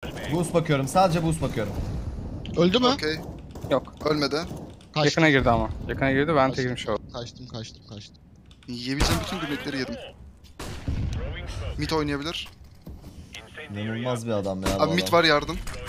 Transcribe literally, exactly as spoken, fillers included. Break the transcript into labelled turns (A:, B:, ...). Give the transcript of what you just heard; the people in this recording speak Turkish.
A: Boost bakıyorum. Sadece boost bakıyorum.
B: Öldü mü?
C: Okey.
D: Yok.
C: Ölmedi.
B: Kaçtım.
D: Yakına girdi ama. Yakına girdi, ben
B: Kaçtım,
D: girmiş oldu.
B: kaçtım, kaçtım, kaçtım.
C: Yiyebileceğim bütün grenetleri yedim. Mid oynayabilir.
A: İnanılmaz bir adam ya. bu
C: Abi mid
A: adam.
C: var yardım.